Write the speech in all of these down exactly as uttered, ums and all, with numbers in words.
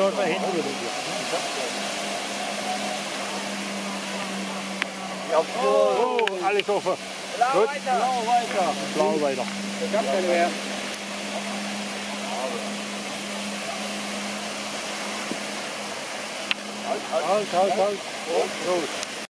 dort mal hinten wieder. Oh, alles offen. Blau Gut. weiter. Blau weiter. Blau weiter. Da gab keine mehr. Halt, halt, halt. Oh, los.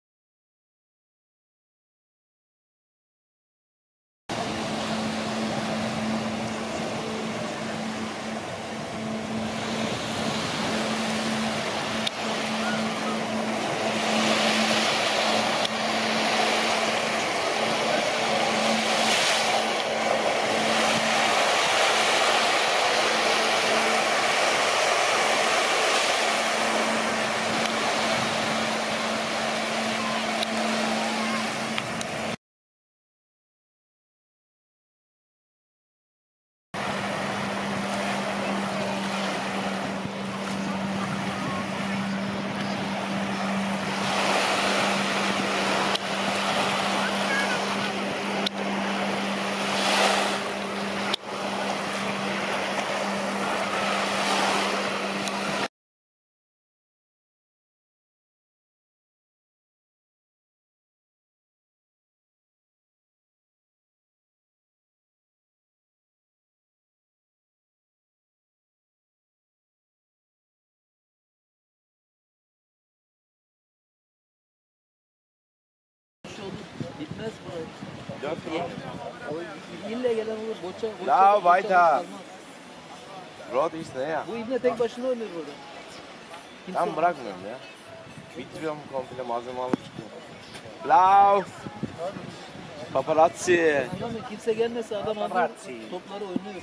Bitmez burayı. İlle gelen olur. Boça, boça, Blau boça weiter. kalmaz. Rot ist näher. Bu ibne tek başına ölür burada. Kimse Tam bırakmıyorum ya. Bitiriyorum komple malzeme alıp çıkıyorum. Blau. Paparazzi. anlamıyor. Kimse gelmese adam alır. Topları oynuyor.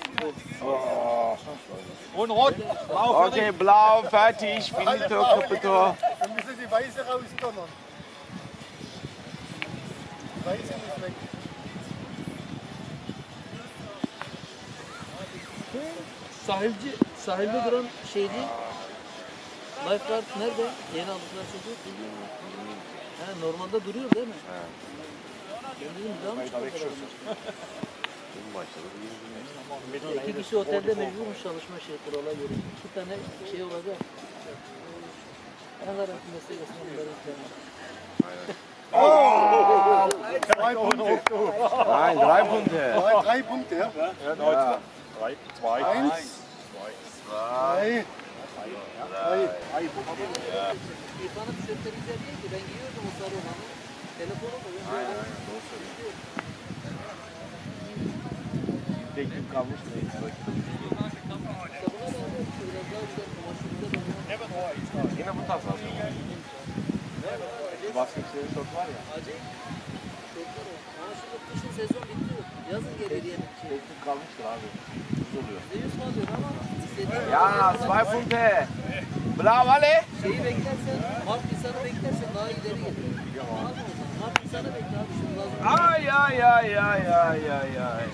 Und rot. Blau Okay, blau, fertig. Finito, capito. Dann müssen die Weiße rausdonnern. Weiße muss weg. Sahilci, sahilde duran şeyci. Lifeguard nerede? Yeni aldıkları çocuk. Ha, normalde duruyor değil mi? Evet. Ben dedim bir daha mı çıkıyor? Kim başladı? İki kişi otelde mecburmuş çalışma şey kurala göre. İki tane şey olacak. En garanti meslek esnafları ihtiyacı. Drei Punkte. Nein, drei Punkte. Drei, drei Punkte, ja? Ja, Deutschland. Drei, zwei. Eins, Zwei. drei. Drei. İrfan'ın tişörtleri güzel değil ki. Ben giyiyordum o sarı olanı. Telefonu da. Aynen aynen doğru söylüyorsun. Teknik kalmış da hiç rakip. Yine bu tarz alacağım. Basketçilerin şort var ya. Ama şimdi kışın sezon bitiyor. Yazın geliyor diye. Teknik kalmıştır abi. Düz oluyor. yüz mü alıyor ama istediğin Ja, zwei Punkte. Blau alle. şeyi beklersen, Mart Nisan'ı beklersen daha ileri gelir. Mart Nisan'ı bekle abi şimdi lazım. Ay ay ay ay ay ay ay.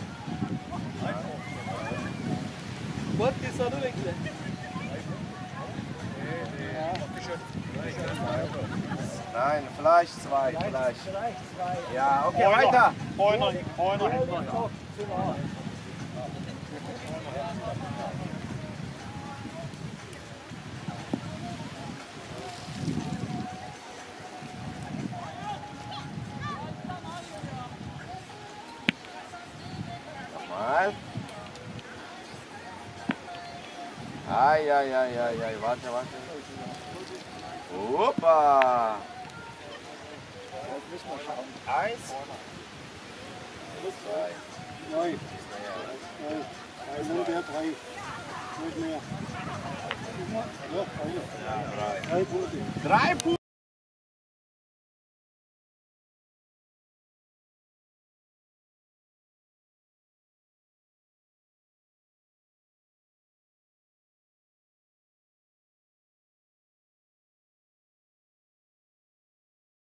Mart Nisan'ı bekle. Nein, vielleicht zwei, vielleicht. Ja, okay, weiter. Vorne, vorne, hinten. Nochmal. Ay, ay, ay, ay, ay, warte, warte. Opa. Eins. Zwei. Neun. Neun. Drei, nur der drei. Nicht mehr. Ja, drei. Drei Punkte. Drei Punkte.